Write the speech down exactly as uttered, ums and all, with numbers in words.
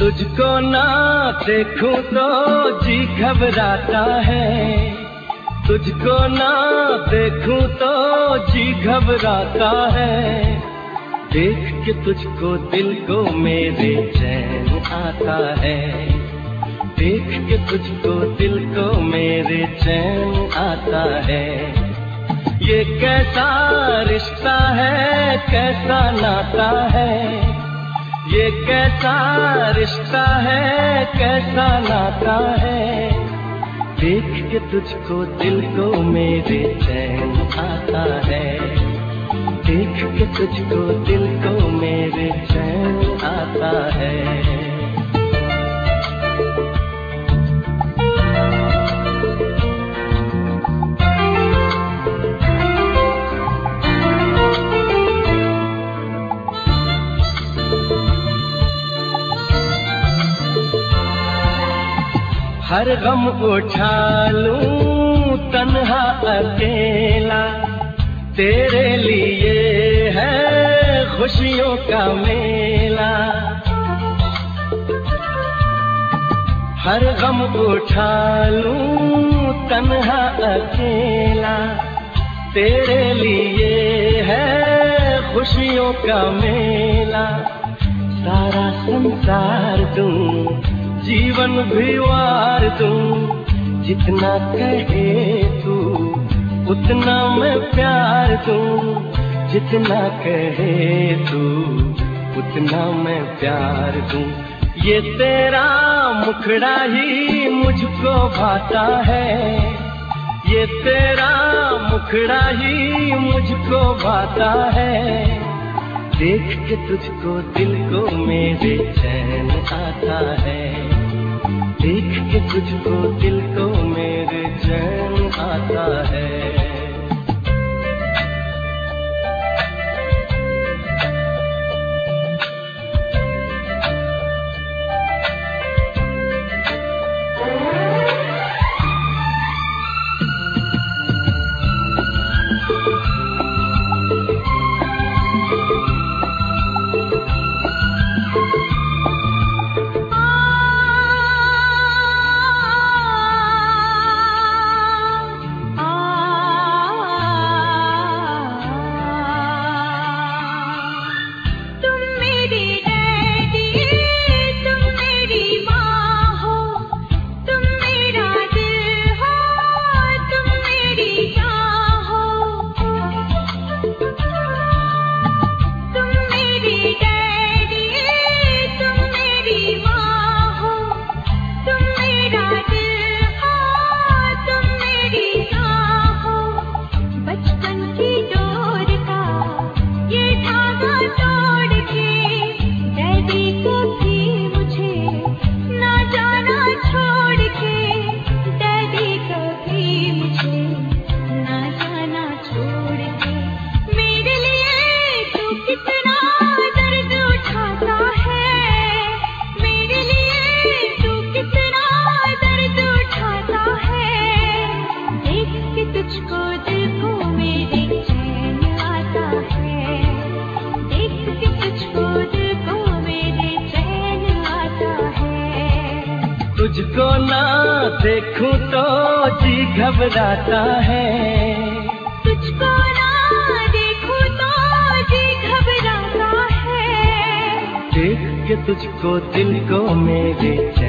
तुझको ना देखूं तो जी घबराता है, तुझको ना देखूं तो जी घबराता है। देख के तुझको दिल को मेरे चैन आता है, देख के तुझको दिल को मेरे चैन आता है। ये कैसा रिश्ता है, कैसा नाता है, ये कैसा रिश्ता है, कैसा नाता है। देख के तुझको दिल को मेरे चैन आता है, देख के तुझको दिल को मेरे चैन आता है। हर गम उठा लूं तन्हा अकेला, तेरे लिए है खुशियों का मेला। हर गम उठा लूं तन्हा अकेला, तेरे लिए है खुशियों का मेला। सारा संसार दूं, जीवन भी वार दूं, जितना कहे तू उतना मैं प्यार दूं, जितना कहे तू उतना मैं प्यार दूं। ये तेरा मुखड़ा ही मुझको भाता है, ये तेरा मुखड़ा ही मुझको भाता है। देख के तुझको दिल को मेरे चैन आता है, देख के तुझको दिल को मेरे चैन आता है। तुझको ना देखूं तो जी घबराता है, तुझको ना देखूं तो जी घबराता है। देख के तुझको दिल को मेरे